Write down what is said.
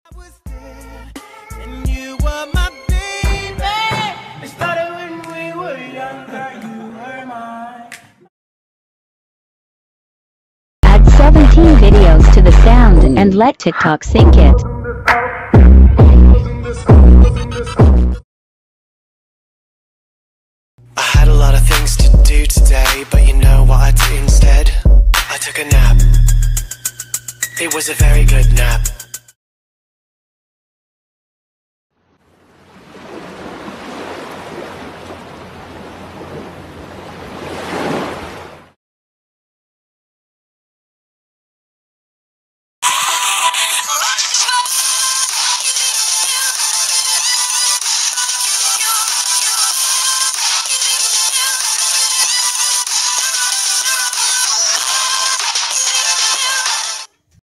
I was there, and you were my baby. It started when we were younger, you were mine. Add 17 videos to the sound and let TikTok sync it. I had a lot of things to do today, but you know what I did instead? I took a nap. It was a very good nap.